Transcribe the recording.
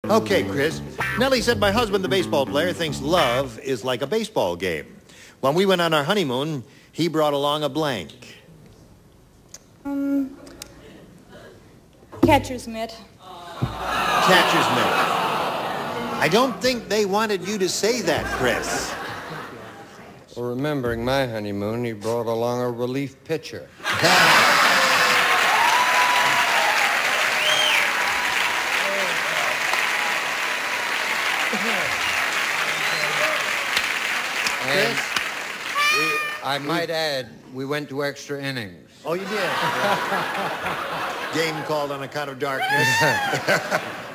Okay, Chris. Nellie said my husband, the baseball player, thinks love is like a baseball game. When we went on our honeymoon, he brought along a blank. Catcher's mitt. Catcher's mitt. I don't think they wanted you to say that, Chris. Well, remembering my honeymoon, he brought along a relief pitcher. And I might add, we went to extra innings. Oh, you did? Game called on account of darkness.